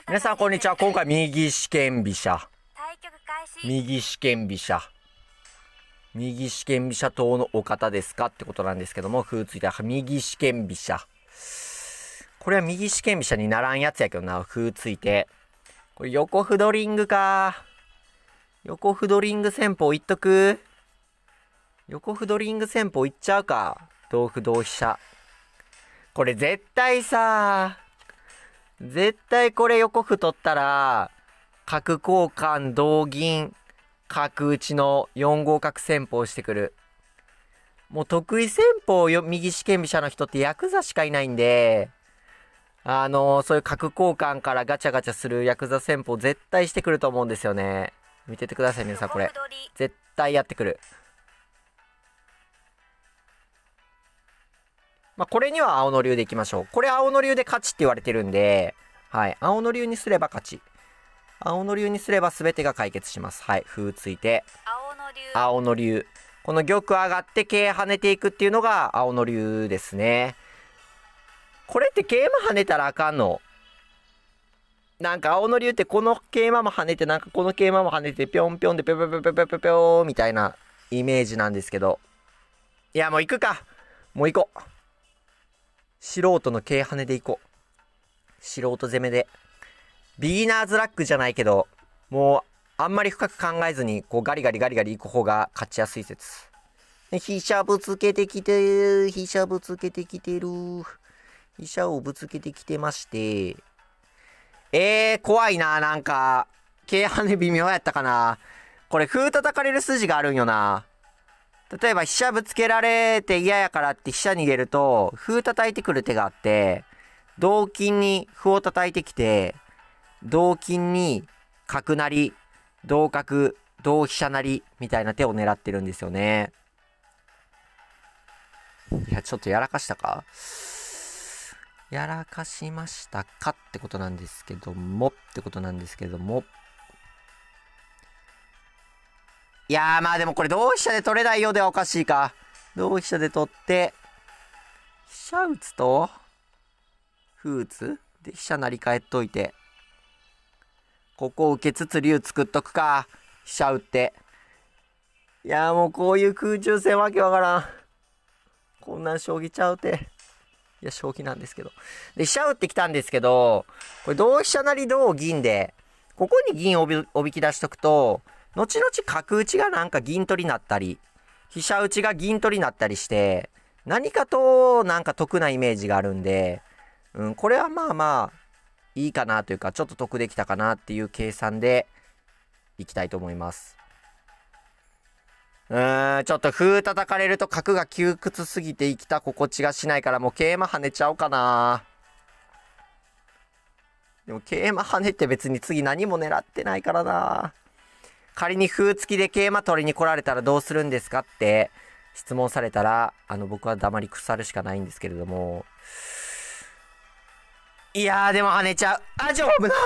皆さんこんにちは。今回右四間飛車。右四間飛車。右四間飛車党のお方ですかってことなんですけども、歩ついて右四間飛車。これは右四間飛車にならんやつやけどな、歩ついて。これ横歩ドリングか。横歩ドリング戦法いっとく？横歩ドリング戦法いっちゃうか。同歩同飛車。これ絶対これ横歩取ったら、角交換同銀、角打ちの4五角戦法してくる。もう得意戦法よ、右四間飛車の人ってヤクザしかいないんで、そういう角交換からガチャガチャするヤクザ戦法絶対してくると思うんですよね。見ててください、皆さんこれ。絶対やってくる。まあ、これには青の竜でいきましょう。これ青の竜で勝ちって言われてるんで、はい。青の竜にすれば勝ち。青の竜にすれば全てが解決します。はい。歩ついて。青の竜。この玉上がって桂跳ねていくっていうのが青の竜ですね。これって桂馬跳ねたらあかんの？なんか青の竜ってこの桂馬も跳ねて、なんかこの桂馬も跳ねて、ぴょんぴょんでぴょぴょぴょぴょぴょぴょぴょみたいなイメージなんですけど。いや、もう行くか。もう行こう。素人の桂跳ねでいこう。素人攻めで。ビギナーズラックじゃないけど、もうあんまり深く考えずに、こうガリガリガリガリ行く方が勝ちやすい説。飛車ぶつけてきてる。飛車ぶつけてきてる。飛車をぶつけてきてまして。怖いな、なんか。桂跳ね微妙やったかな。これ、歩叩かれる筋があるんよな。例えば飛車ぶつけられて嫌やからって飛車逃げると、歩叩いてくる手があって、同金に歩を叩いてきて、同金に角成、同角、同飛車成みたいな手を狙ってるんですよね。いや、ちょっとやらかしたか？やらかしましたかってことなんですけども、いやー、まあでもこれ同飛車で取れないようではおかしいか。同飛車で取って、飛車打つと、歩打つで、飛車成り替えといて、ここを受けつつ竜作っとくか。飛車打って。いやーもうこういう空中戦わけわからん。こんなん将棋ちゃうて。いや、将棋なんですけど。で、飛車打ってきたんですけど、これ同飛車成同銀で、ここに銀をおびき出しとくと、後々角打ちがなんか銀取りになったり、飛車打ちが銀取りになったりして、何かとなんか得なイメージがあるんで、これはまあまあ、いいかなというか、ちょっと得できたかなっていう計算で、いきたいと思います。ちょっと歩叩かれると角が窮屈すぎて生きた心地がしないからもう桂馬跳ねちゃおうかな。でも桂馬跳ねって別に次何も狙ってないからな。仮に歩付きで桂馬取りに来られたらどうするんですかって質問されたら、僕は黙り腐るしかないんですけれども。いやーでも跳ねちゃう。丈夫な。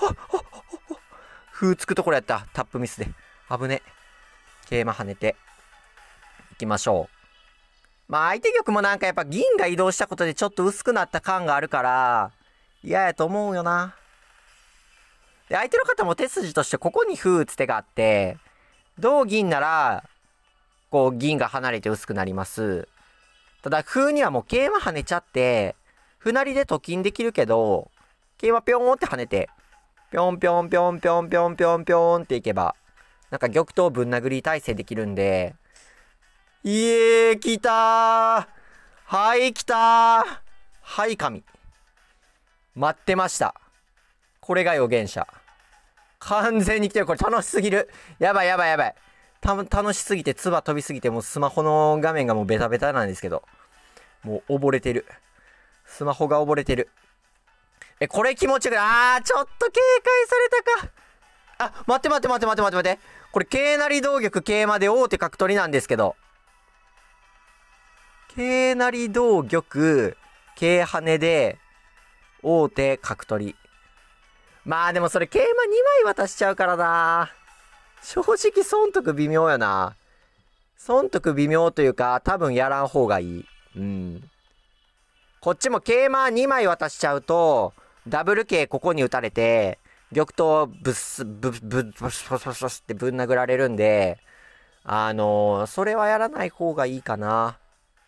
歩つくところやった。タップミスで。危ね。桂馬跳ねて。いきましょう。まあ相手玉もなんかやっぱ銀が移動したことでちょっと薄くなった感があるから、嫌やと思うよな。で、相手の方も手筋としてここに歩打つ手があって、同銀なら、こう銀が離れて薄くなります。ただ、歩にはもう桂馬跳ねちゃって、歩成りでと金できるけど、桂馬ぴょんって跳ねて、ぴょんぴょんぴょんぴょんぴょんぴょんぴょんっていけば、なんか玉頭ぶん殴り体制できるんで、来たー。はい、来たー。はい、神。待ってました。これが予言者。完全に来てる。これ楽しすぎる。やばい。楽しすぎて、唾飛びすぎて、もうスマホの画面がもうベタベタなんですけど。もう溺れてる。スマホが溺れてる。これ気持ちよくない。ちょっと警戒されたか。待って。これ、桂成同玉桂馬で王手角取りなんですけど。桂成同玉、桂跳ねで、王手角取り。まあでもそれ桂馬2枚渡しちゃうからな。正直損得微妙よな。損得微妙というか、多分やらん方がいい。こっちも桂馬2枚渡しちゃうと、 ダブル桂ここに打たれて、玉とブスってぶん殴られるんで、それはやらない方がいいかな。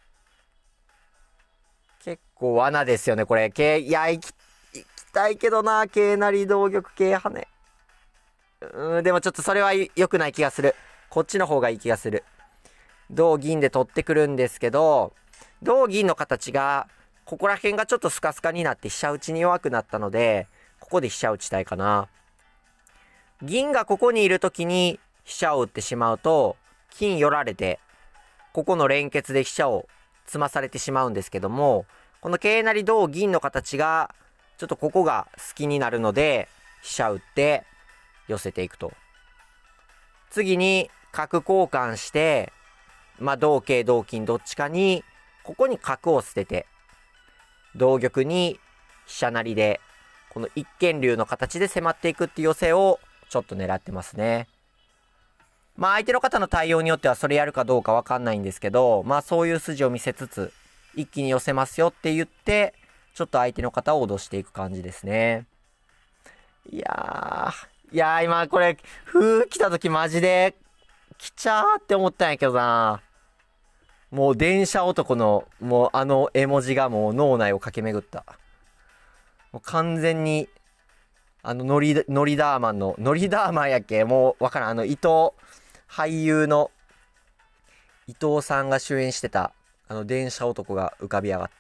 結構罠ですよね、これ。いや、行きたいけどな、桂成同玉桂跳ね。でもちょっとそれは良くない気がする。こっちの方がいい気がする。同銀で取ってくるんですけど、同銀の形が、ここら辺がちょっとスカスカになって飛車打ちに弱くなったので、ここで飛車打ちたいかな。銀がここにいるときに飛車を打ってしまうと、金寄られて、ここの連結で飛車を詰まされてしまうんですけども、この桂成同銀の形が、ちょっとここが好きになるので、飛車打って寄せていくと。次に角交換して、まあ同桂同金どっちかに、ここに角を捨てて、同玉に飛車成りで、この一間竜の形で迫っていくっていう寄せをちょっと狙ってますね。まあ相手の方の対応によってはそれやるかどうかわかんないんですけど、まあそういう筋を見せつつ、一気に寄せますよって言って、ちょっと相手の方を脅していく感じですね。いやー、今これ、歩来た時マジで、来ちゃーって思ったんやけどな。もう電車男の、もうあの絵文字がもう脳内を駆け巡った。もう完全に、ノリダーマンの、ノリダーマンやっけもうわからん。俳優の伊藤さんが主演してた、電車男が浮かび上がった。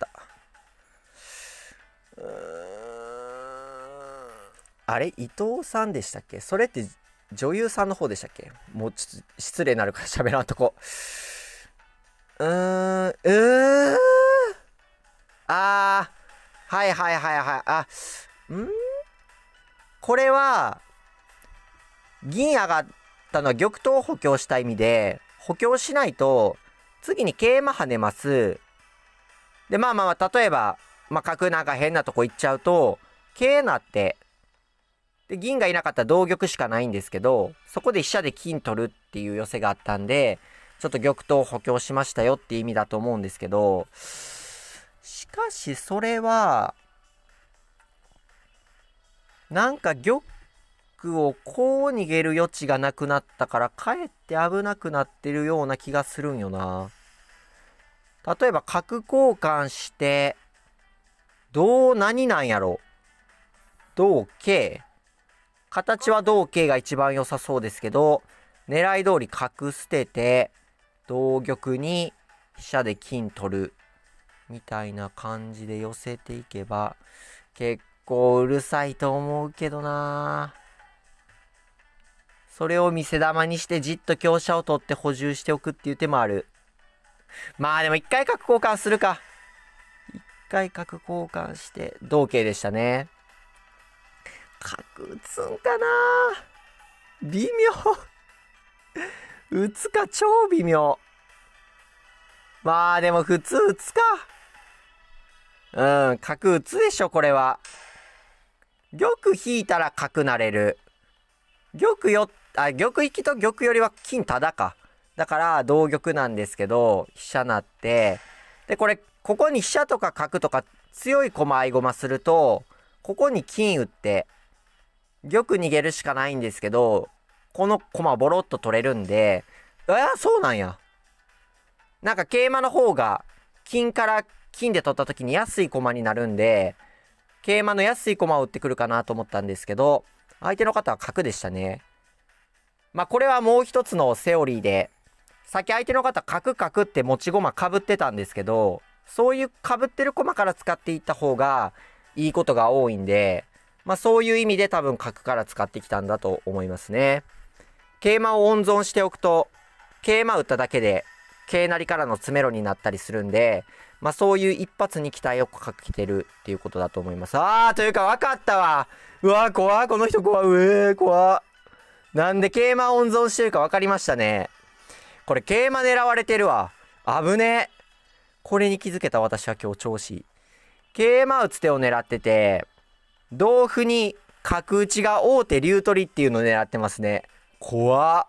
あれ伊藤さんでしたっけ？それって女優さんの方でしたっけ？もうちょっと失礼になるから喋らんとこ。はいはいはいはい。これは、銀上がったのは玉頭補強した意味で、補強しないと、次に桂馬跳ねます。で、例えば、角なんか変なとこ行っちゃうと、桂なって、で、銀がいなかったら同玉しかないんですけど、そこで飛車で金取るっていう寄せがあったんで、ちょっと玉頭補強しましたよっていう意味だと思うんですけど、しかしそれは、なんか玉をこう逃げる余地がなくなったから、かえって危なくなってるような気がするんよな。例えば角交換して、何なんやろ。同桂。形は同桂が一番良さそうですけど、狙い通り角捨てて、同玉に飛車で金取る。みたいな感じで寄せていけば、結構うるさいと思うけどな。それを見せ玉にしてじっと香車を取って補充しておくっていう手もある。まあでも一回角交換するか。一回角交換して、同桂でしたね。角打つんかな。微妙。打つか超微妙。まあでも普通打つか。角打つでしょ、これは。玉引いたら角なれる。玉引きと玉よりは金ただか。だから同玉なんですけど、飛車なって、で、ここに飛車とか角とか強い駒合駒すると、ここに金打って、玉逃げるしかないんですけど、この駒ボロッと取れるんで、そうなんや。なんか桂馬の方が、金から金で取った時に安い駒になるんで、桂馬の安い駒を打ってくるかなと思ったんですけど、相手の方は角でしたね。これはもう一つのセオリーで、さっき相手の方角って持ち駒被ってたんですけど、そういう被ってる駒から使っていった方がいいことが多いんで、そういう意味で多分角から使ってきたんだと思いますね。桂馬を温存しておくと、桂馬打っただけで、桂成からの詰めろになったりするんで、そういう一発に期待をかけてるっていうことだと思います。というか分かったわ。うわ、怖この人怖怖なんで桂馬温存してるか分かりましたね。これ桂馬狙われてるわ。危ねえ。これに気づけた私は今日調子いい。桂馬打つ手を狙ってて、同歩に角打ちが王手竜取りっていうのを狙ってますね。怖っ。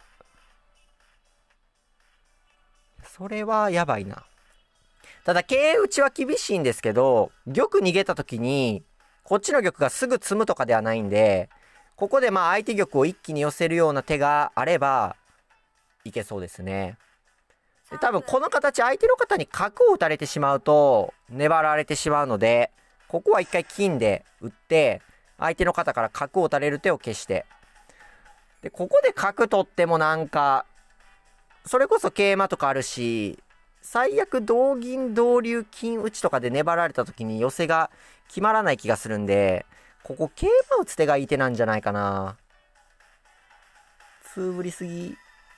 それはやばいな。ただ桂打ちは厳しいんですけど、玉逃げた時に、 こっちの玉がすぐ詰むとかではないんで、ここでまあ相手玉を一気に寄せるような手があればいけそうですね。で多分この形、相手の方に角を打たれてしまうと粘られてしまうので、ここは一回金で打って相手の方から角を打たれる手を消して、でここで角取ってもなんかそれこそ桂馬とかあるし、最悪同銀同竜金打ちとかで粘られた時に寄せが決まらない気がするんで、ここ桂馬打つ手がいい手なんじゃないかな。つぶりすぎ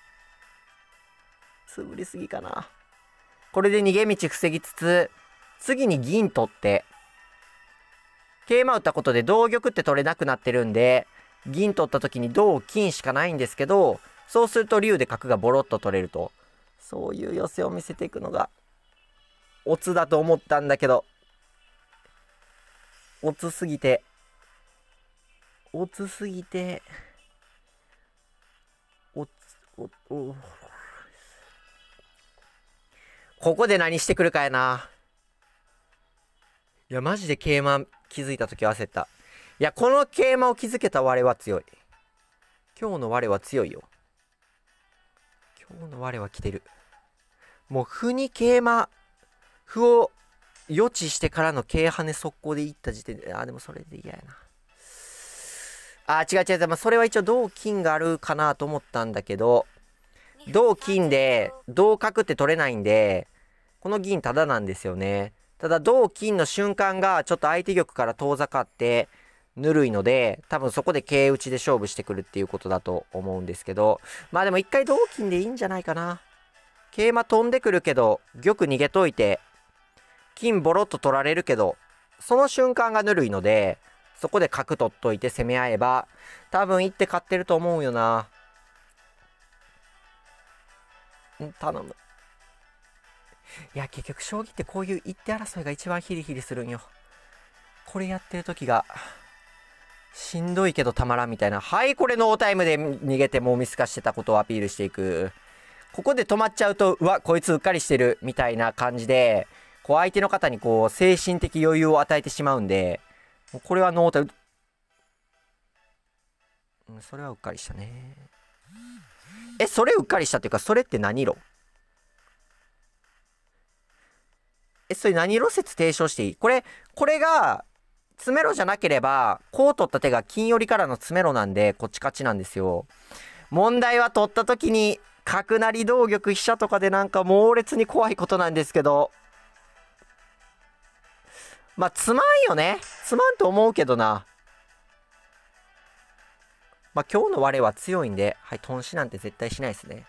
かな。これで逃げ道防ぎつつ、次に銀取って桂馬打ったことで同玉って取れなくなってるんで、銀取った時に同金しかないんですけど、そうすると竜で角がボロッと取れると、そういう寄せを見せていくのがオツだと思ったんだけど、オツすぎておここで何してくるかやな。いやマジで桂馬気づいた時焦った。いやこの桂馬を気づけた我は強い。今日の我は強いよ。今日の我は来てる。もう歩に桂馬、歩を予知してからの桂跳ね速攻でいった時点で、でもそれで嫌やな。違う、まあ、それは一応同金があるかなと思ったんだけど、同金で同角って取れないんで、この銀タダなんですよね。ただ同金の瞬間がちょっと相手玉から遠ざかってぬるいので、多分そこで桂打ちで勝負してくるっていうことだと思うんですけど、まあでも一回同金でいいんじゃないかな。桂馬飛んでくるけど玉逃げといて金ボロッと取られるけど、その瞬間がぬるいので、そこで角取っといて攻め合えば多分一手勝ってると思うよな。頼む。いや結局将棋ってこういう一手争いが一番ヒリヒリするんよ。これやってる時がしんどいけどたまらんみたいな。はい、これノータイムで逃げてもうミス化してたことをアピールしていく。ここで止まっちゃうと、うわこいつうっかりしてるみたいな感じで、こう相手の方にこう精神的余裕を与えてしまうんで、これはノータイム、それはうっかりしたね。それうっかりしたっていうか、それって何色？それ何色説提唱していい？これが詰めろじゃなければ、こう取った手が金寄りからの詰めろなんで、こっち勝ちなんですよ。問題は取った時に角成同玉飛車とかでなんか猛烈に怖いことなんですけど、まあつまんよね。つまんと思うけどな。まあ今日の我は強いんで、はい、頓死なんて絶対しないですね。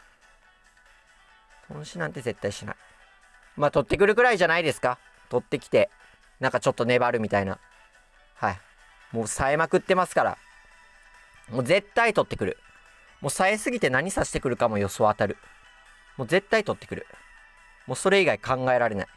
頓死なんて絶対しない。まあ取ってくるくらいじゃないですか。取ってきてなんかちょっと粘るみたいな。はい、もう冴えまくってますから、もう絶対取ってくる。もう冴えすぎて何さしてくるかも予想当たる。もう絶対取ってくる。もうそれ以外考えられない。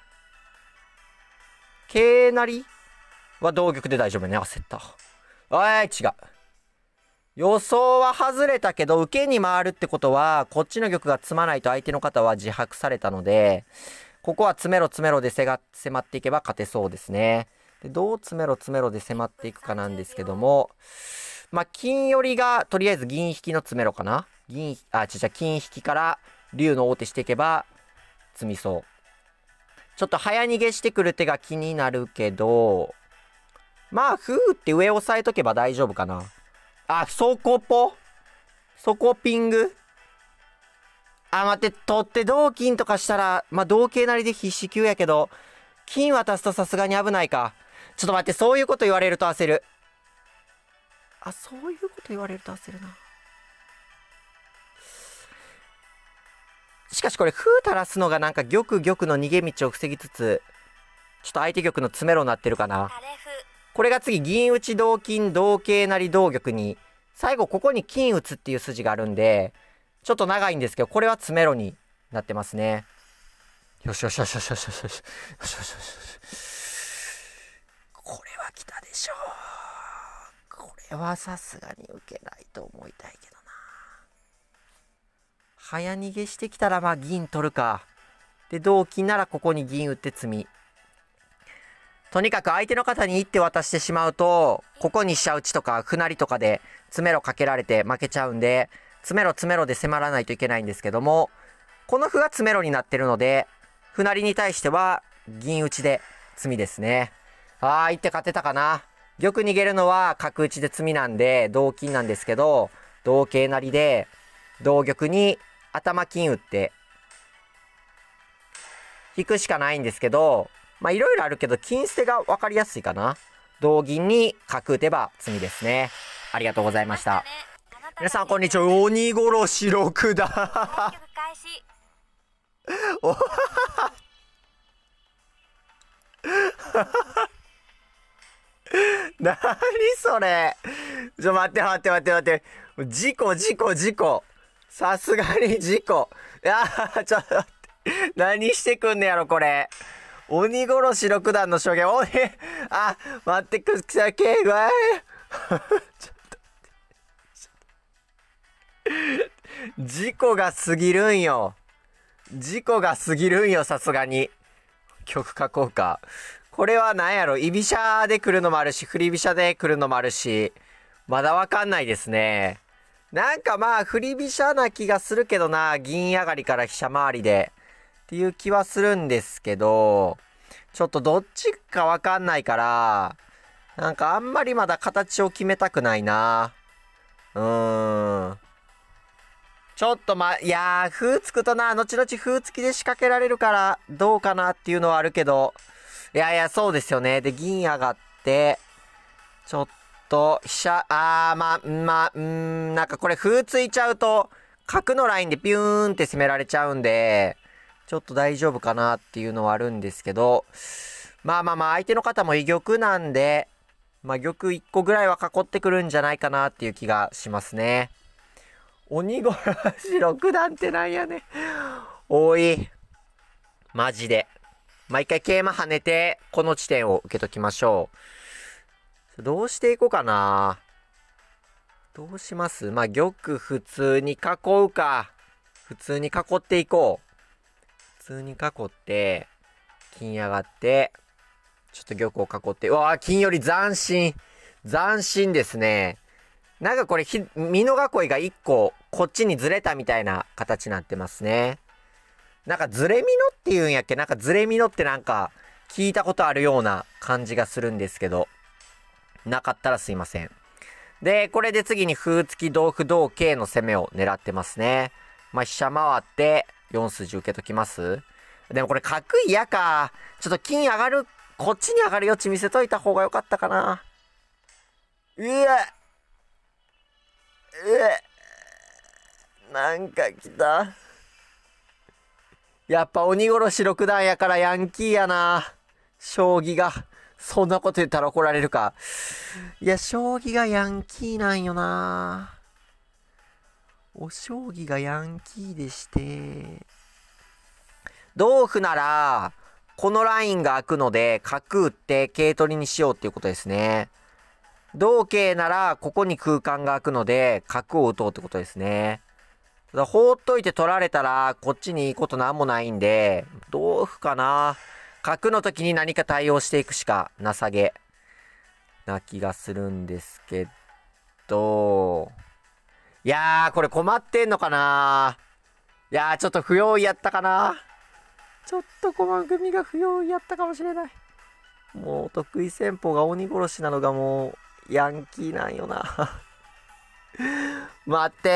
桂成は同玉で大丈夫ね。焦った。違う。予想は外れたけど受けに回るってことはこっちの玉が詰まないと相手の方は自白されたので、ここは詰めろで迫っていけば勝てそうですね。でどう詰めろで迫っていくかなんですけども、まあ金寄りがとりあえず銀引きの詰めろかな。金引きから竜の王手していけば詰みそう。ちょっと早逃げしてくる手が気になるけど、まあ歩打って上押さえとけば大丈夫かな。そこピング。待って、取って同金とかしたら、まあ同桂なりで必至級やけど、金渡すとさすがに危ないか。ちょっと待って、そういうこと言われると焦る。そういうこと言われると焦るな。しかしこれ、歩垂らすのがなんか玉の逃げ道を防ぎつつ、ちょっと相手玉の詰めろになってるかな。これが次、銀打ち同金、同桂成同玉に、最後ここに金打つっていう筋があるんで、ちょっと長いんですけど、これは詰めろになってますね。よし。これは来たでしょう。これはさすがに受けないと思いたいけどな。早逃げしてきたらまあ銀取るか。で、同金ならここに銀打って詰み。 とにかく相手の方に一手渡してしまうと、ここに飛車打ちとか歩成りとかで詰めろかけられて負けちゃうんで、詰めろで迫らないといけないんですけども、この歩が詰めろになってるので、歩成りに対しては銀打ちで詰みですね。一手勝てたかな。玉逃げるのは角打ちで詰みなんで、同金なんですけど、同桂成で、同玉に頭金打って、引くしかないんですけど、まあいろいろあるけど、金捨てが分かりやすいかな。同銀に角打てば詰みですね。ありがとうございました。皆さんこんにちは。鬼殺し六段。おなにそれ。待って。事故。さすがに事故。ちょっと待って。何してくんねやろ、これ。鬼殺し六段の証言。待ってください。ちょっと。事故が過ぎるんよ、さすがに。曲書こうか。これは何やろ、居飛車で来るのもあるし、振り飛車で来るのもあるし、まだわかんないですね。なんかまあ、振り飛車な気がするけどな、銀上がりから飛車回りで。っていう気はするんですけど、ちょっとどっちかわかんないから、なんかあんまりまだ形を決めたくないな。ちょっといやー、歩つくとな、後々歩付きで仕掛けられるから、どうかなっていうのはあるけど、いや、そうですよね。で、銀上がって、ちょっと、飛車、なんかこれ歩ついちゃうと、角のラインでピューンって攻められちゃうんで、ちょっと大丈夫かなっていうのはあるんですけど、相手の方も居玉なんで、玉1個ぐらいは囲ってくるんじゃないかなっていう気がしますね。鬼殺し六段ってなんやね。多い。マジで。一回桂馬跳ねて、この地点を受けときましょう。どうしていこうかな。どうします？玉普通に囲うか。普通に囲っていこう。普通に囲って、金上がって、ちょっと玉を囲って、金より斬新。斬新ですね。なんかこれ、美濃囲いが1個、こっちにずれたみたいな形になってますね。なんかずれ美濃っていうんやっけ？なんかずれ美濃ってなんか、聞いたことあるような感じがするんですけど、なかったらすいません。で、これで次に歩付き同歩同桂の攻めを狙ってますね。飛車回って、4筋受けときます。でもこれ角嫌か。ちょっと金上がる、こっちに上がる余地見せといた方が良かったかな。なんか来た。やっぱ鬼殺し六段やからヤンキーやな。将棋が。そんなこと言ったら怒られるか。いや、将棋がヤンキーなんよな。お将棋がヤンキーでして。同歩なら、このラインが開くので、角打って桂取りにしようっていうことですね。同桂なら、ここに空間が開くので、角を打とうってことですね。ただ放っといて取られたら、こっちにいいことなんもないんで、同歩かな。角の時に何か対応していくしか情けな気がするんですけど、いやー、これ困ってんのかな。いやー、ちょっと不用意やったかな。ちょっと駒組が不用意やったかもしれない。もう得意戦法が鬼殺しなのがもうヤンキーなんよな。待って。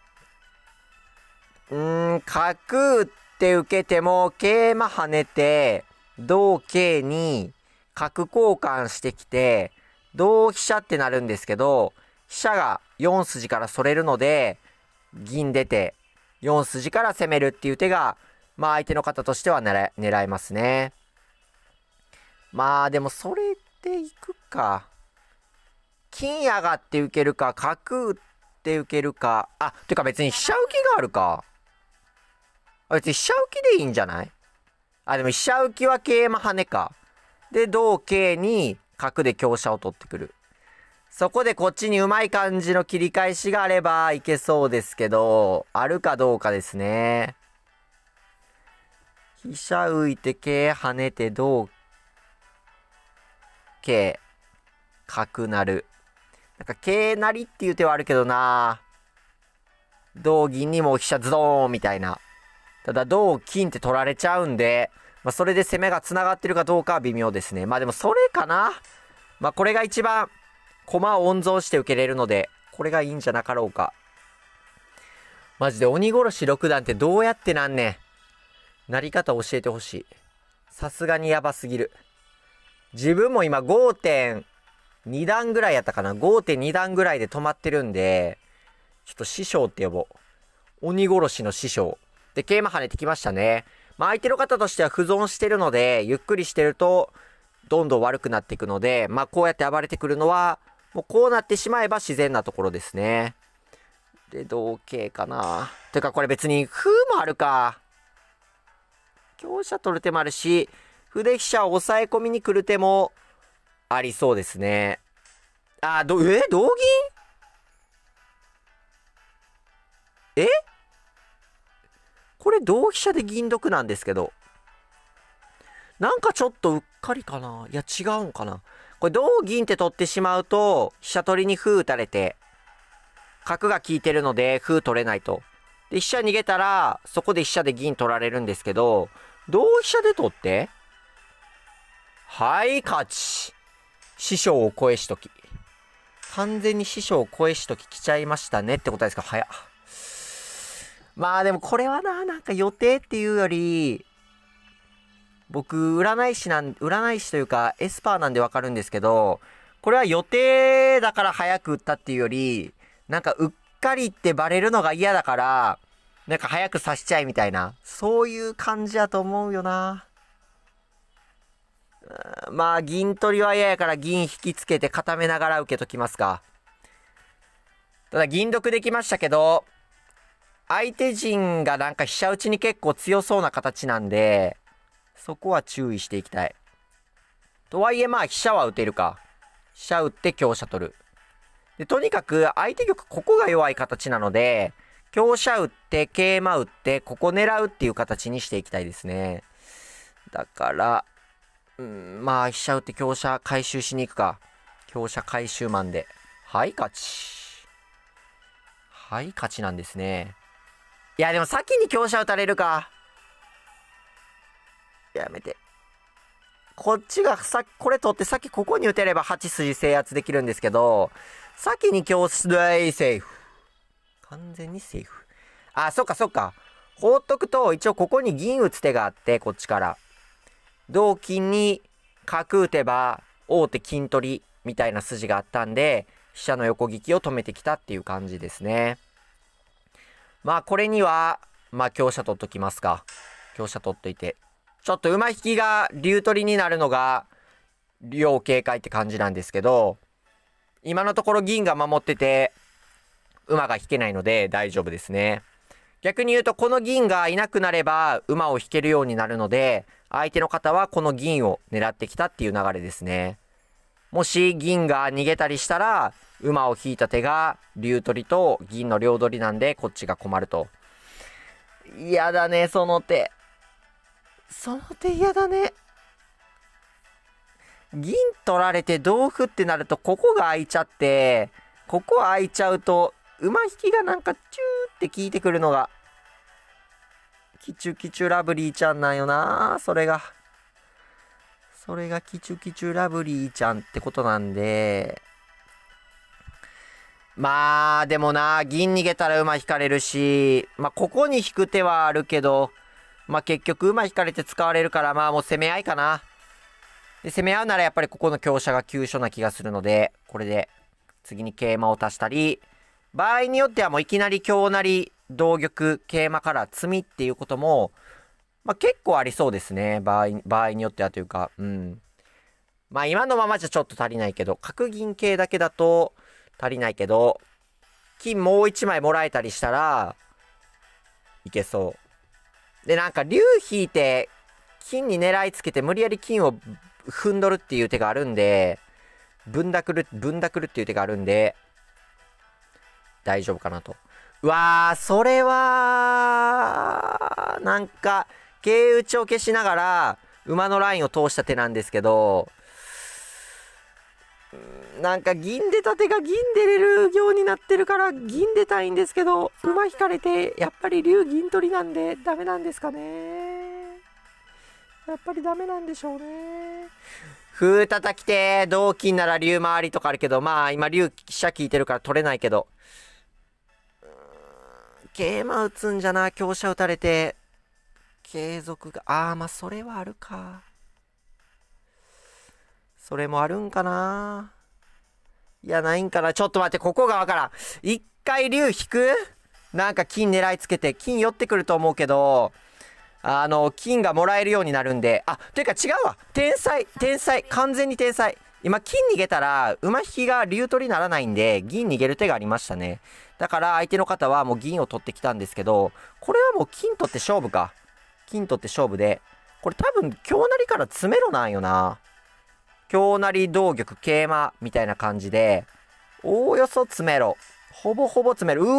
角打って受けても桂馬跳ねて同桂に角交換してきて同飛車ってなるんですけど、飛車が4筋からそれるので銀出て4筋から攻めるっていう手が相手の方としては狙えますね。でもそれでいくか。金上がって受けるか、角打って受けるか。てか別に飛車浮きがあるか。別に飛車浮きでいいんじゃない？でも飛車浮きは桂馬跳ねか。で、同桂に角で香車を取ってくる。そこでこっちにうまい感じの切り返しがあればいけそうですけど、あるかどうかですね。飛車浮いて桂跳ねて同桂、角成。なんか桂成っていう手はあるけどな。同銀にも飛車ズドーンみたいな。ただ同金って取られちゃうんで、まあ、それで攻めが繋がってるかどうかは微妙ですね。まあでもそれかな。まあこれが一番駒を温存して受けれるので、これがいいんじゃなかろうか。マジで鬼殺し6段ってどうやってなんねん。なり方教えてほしい。さすがにやばすぎる。自分も今 5.2 段ぐらいやったかな。5.2 段ぐらいで止まってるんで、ちょっと師匠って呼ぼう。鬼殺しの師匠。で、桂馬跳ねてきましたね。まあ相手の方としては不存してるので、ゆっくりしてると、どんどん悪くなっていくので、まあこうやって暴れてくるのは、もうこうなってしまえば自然なところですね。で、同桂かな。てかこれ別に歩もあるか。香車取る手もあるし、歩で飛車を抑え込みに来る手もありそうですね。あ、同銀？え？これ同飛車で銀得なんですけど。なんかちょっとうっかりかな。いや違うんかな。これ同銀って取ってしまうと、飛車取りに歩打たれて、角が効いてるので歩取れないと。で、飛車逃げたら、そこで飛車で銀取られるんですけど、同飛車で取ってはい、勝ち。師匠を超えしとき。完全に師匠を超えしとき来ちゃいましたねってことですか。早っ。まあでもこれはなんか予定っていうより、僕、占い師というか、エスパーなんでわかるんですけど、これは予定だから早く打ったっていうより、なんかうっかりってバレるのが嫌だから、なんか早く指しちゃいみたいな、そういう感じやと思うよな。まあ、銀取りは嫌やから銀引きつけて固めながら受けときますか。ただ銀得できましたけど、相手陣がなんか飛車打ちに結構強そうな形なんで、そこは注意していきたい。とはいえまあ飛車は打てるか。飛車打って香車取る。で、とにかく相手玉ここが弱い形なので、香車打って桂馬打ってここ狙うっていう形にしていきたいですね。だから、まあ飛車打って香車回収しに行くか。香車回収マンで。はい、勝ち。はい、勝ちなんですね。いや、でも先に香車打たれるか。やめて。こっちがこれ取って先ここに打てれば8筋制圧できるんですけど、先に香車、セーフ。完全にセーフ。あ、そっかそっか。放っとくと、一応ここに銀打つ手があって、こっちから。同金に角打てば、王手金取りみたいな筋があったんで、飛車の横利きを止めてきたっていう感じですね。まあこれには、まあ香車取っときますか。香車取っといて。ちょっと馬引きが竜取りになるのが、要警戒って感じなんですけど、今のところ銀が守ってて、馬が引けないので大丈夫ですね。逆に言うと、この銀がいなくなれば、馬を引けるようになるので、相手の方はこの銀を狙ってきたっていう流れですね。もし銀が逃げたりしたら、馬を引いた手が竜取りと銀の両取りなんで、こっちが困ると。嫌だね、その手。その手嫌だね。銀取られて同歩ってなると、ここが開いちゃって、ここ開いちゃうと、馬引きがなんかチューって効いてくるのが、キチュキチュラブリーちゃんなんよな。それがキチュキチュラブリーちゃんってことなんで、まあ、でもな、銀逃げたら馬引かれるし、まあ、ここに引く手はあるけど、まあ、結局馬引かれて使われるから、まあ、もう攻め合いかな。で、攻め合うならやっぱりここの香車が急所な気がするので、これで、次に桂馬を足したり、場合によってはもういきなり香成、同玉、桂馬から詰みっていうことも、まあ、結構ありそうですね。場合によってはというか、まあ今のままじゃちょっと足りないけど、角銀桂だけだと足りないけど、金もう一枚もらえたりしたら、いけそう。で、なんか竜引いて、金に狙いつけて無理やり金を踏んどるっていう手があるんで、ぶんだくるっていう手があるんで、大丈夫かなと。うわー、それは、なんか、桂打ちを消しながら、馬のラインを通した手なんですけど、 なんか銀出た手が銀出れるようになってるから銀出たいんですけど、馬引かれてやっぱり竜銀取りなんでダメなんですかね。やっぱりダメなんでしょうね。歩叩きて、同金なら竜回りとかあるけど、まあ今竜飛車効いてるから取れないけど。桂馬打つんじゃな、香車打たれて、継続が、まあそれはあるか。それもあるんかな。いや、ないんかな。ちょっと待って、ここがわからん。一回竜引く？なんか金狙いつけて、金寄ってくると思うけど、金がもらえるようになるんで、というか違うわ。天才、完全に天才。今、金逃げたら、馬引きが竜取りにならないんで、銀逃げる手がありましたね。だから、相手の方はもう銀を取ってきたんですけど、これはもう金取って勝負か。金取って勝負で、これ多分、香成から詰めろなんよな。香成同玉桂馬みたいな感じで、おおよそ詰めろ。ほぼほぼ詰める。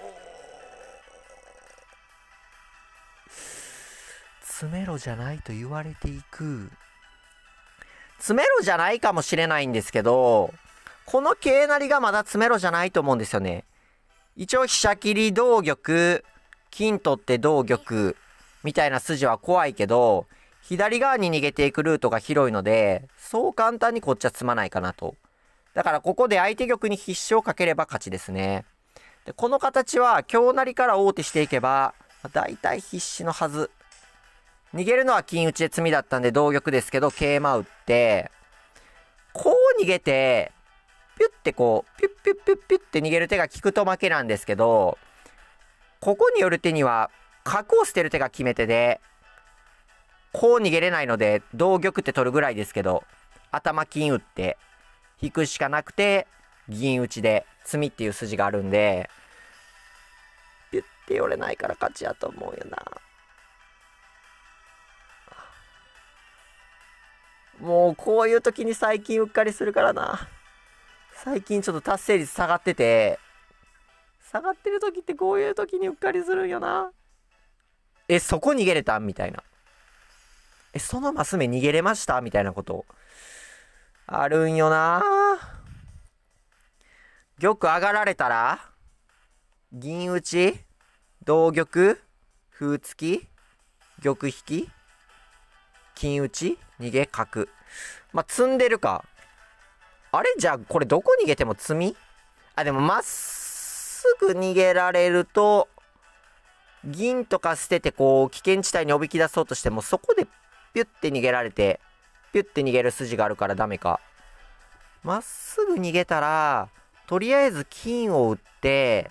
詰めろじゃないと言われていく。詰めろじゃないかもしれないんですけど、この桂成がまだ詰めろじゃないと思うんですよね。一応飛車切り同玉、金取って同玉みたいな筋は怖いけど、左側に逃げていくルートが広いので、そう簡単にこっちは詰まないかなと。だからここで相手玉に必勝をかければ勝ちですね。で、この形は香成から王手していけば、だいたい必至のはず。逃げるのは金打ちで詰みだったんで同玉ですけど、桂馬打って、こう逃げて、ピュってこう、ピュッピュッピュッピュッって逃げる手が効くと負けなんですけど、ここによる手には、角を捨てる手が決め手で、こう逃げれないので、同玉って取るぐらいですけど、頭金打って、引くしかなくて、銀打ちで、詰みっていう筋があるんで、ピュッて寄れないから勝ちやと思うよな。もうこういう時に最近うっかりするからな。最近ちょっと達成率下がってて、下がってる時ってこういう時にうっかりするんよな。そこ逃げれたみたいな。そのマス目逃げれましたみたいなこと。あるんよな。玉上がられたら、銀打ち、同玉、歩突き、玉引き、金打ち、逃げ角。まあ、積んでるか。あれじゃあ、これどこ逃げても積み？でも、まっすぐ逃げられると、銀とか捨てて、こう、危険地帯におびき出そうとしても、そこでピュッて逃げられて、ピュッて逃げる筋があるからダメか。まっすぐ逃げたら、とりあえず金を打って、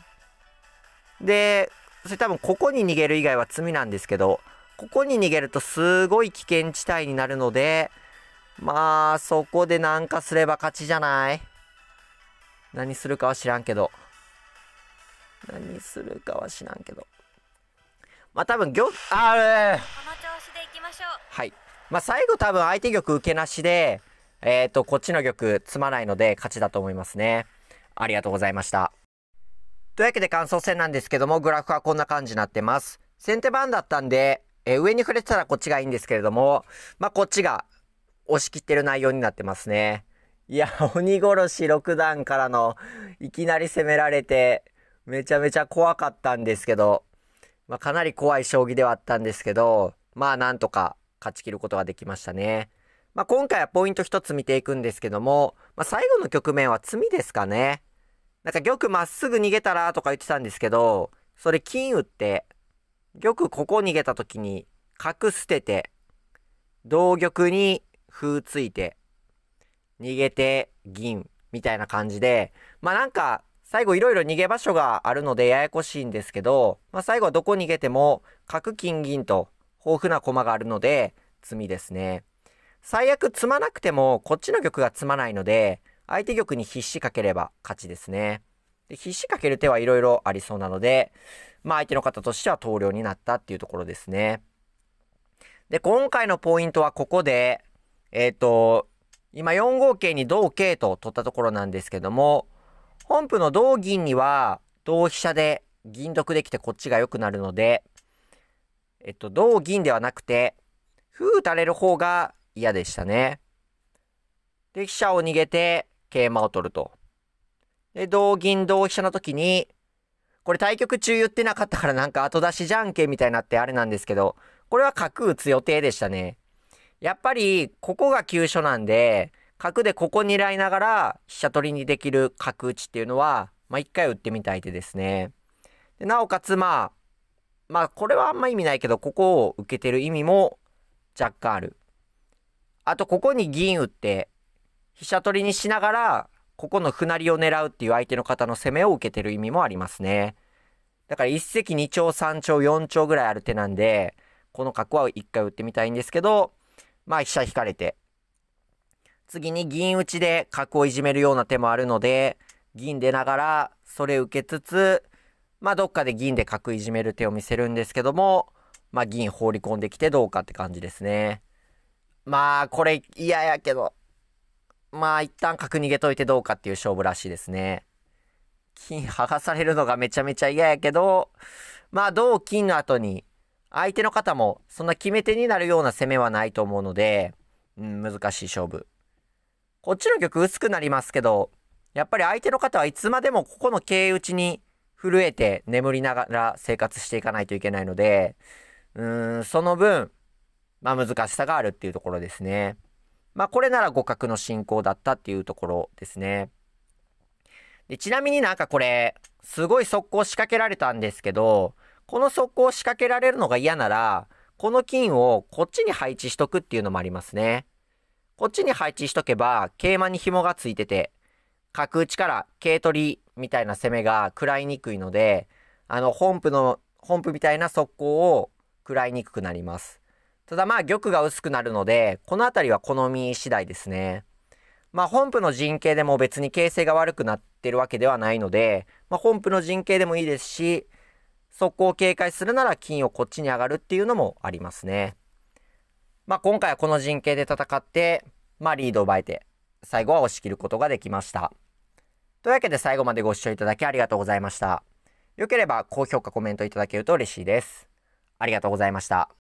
で、それ多分ここに逃げる以外は詰みなんですけど、ここに逃げるとすごい危険地帯になるので、まあ、そこでなんかすれば勝ちじゃない？何するかは知らんけど。何するかは知らんけど。まあ多分この調子でいきましょう。はい。まあ最後多分相手玉受けなしで、こっちの玉詰まないので勝ちだと思いますね。ありがとうございました。というわけで感想戦なんですけども、グラフはこんな感じになってます。先手番だったんで、上に触れてたらこっちがいいんですけれども、まあこっちが押し切ってる内容になってますね。いや、鬼殺し6段からのいきなり攻められて、めちゃめちゃ怖かったんですけど、まあかなり怖い将棋ではあったんですけど、まあなんとか勝ち切ることができましたね。まあ今回はポイント一つ見ていくんですけども、まあ最後の局面は詰みですかね。なんか玉まっすぐ逃げたらとか言ってたんですけど、それ金打って、玉ここ逃げた時に角捨てて、同玉に歩ついて、逃げて銀みたいな感じで、まあなんか最後いろいろ逃げ場所があるのでややこしいんですけど、まあ最後はどこ逃げても角金銀と豊富な駒があるので詰みですね。最悪詰まなくてもこっちの玉が詰まないので、相手玉に必至かければ勝ちですね。で必至かける手はいろいろありそうなので、まあ相手の方としては投了になったっていうところですね。で、今回のポイントはここで、今4五桂に同桂と取ったところなんですけども、本譜の同銀には同飛車で銀得できてこっちが良くなるので、同銀ではなくて、歩打たれる方が嫌でしたね。で、飛車を逃げて、 桂馬を取ると。で、同銀同飛車の時に、これ対局中言ってなかったからなんか後出しじゃんけんみたいになってあれなんですけど、これは角打つ予定でしたね。やっぱり、ここが急所なんで、角でここ狙いながら飛車取りにできる角打ちっていうのは、一回打ってみたい手ですね。でなおかつ、これはあんま意味ないけど、ここを受けてる意味も若干ある。あと、ここに銀打って、飛車取りにしながら、ここの歩成りを狙うっていう相手の方の攻めを受けてる意味もありますね。だから一石二鳥三鳥四鳥ぐらいある手なんで、この角は一回打ってみたいんですけど、飛車引かれて、次に銀打ちで角をいじめるような手もあるので、銀出ながらそれ受けつつ、どっかで銀で角いじめる手を見せるんですけども、銀放り込んできてどうかって感じですね。これ嫌やけど、一旦角逃げといてどうかっていう勝負らしいですね。金剥がされるのがめちゃめちゃ嫌やけど、同金の後に、相手の方もそんな決め手になるような攻めはないと思うので、難しい勝負。こっちの玉薄くなりますけど、やっぱり相手の方はいつまでもここの桂打ちに震えて眠りながら生活していかないといけないので、その分、難しさがあるっていうところですね。これなら互角の進行だったっていうところですね。でちなみになんかこれ、すごい速攻仕掛けられたんですけど、この速攻を仕掛けられるのが嫌なら、この金をこっちに配置しとくっていうのもありますね。こっちに配置しとけば、桂馬に紐がついてて、角打ちから桂取りみたいな攻めが食らいにくいので、本譜みたいな速攻を食らいにくくなります。ただ玉が薄くなるので、このあたりは好み次第ですね。本譜の陣形でも別に形勢が悪くなってるわけではないので、本譜の陣形でもいいですし、速攻を警戒するなら金をこっちに上がるっていうのもありますね。今回はこの陣形で戦って、リードを奪えて、最後は押し切ることができました。というわけで最後までご視聴いただきありがとうございました。よければ高評価、コメントいただけると嬉しいです。ありがとうございました。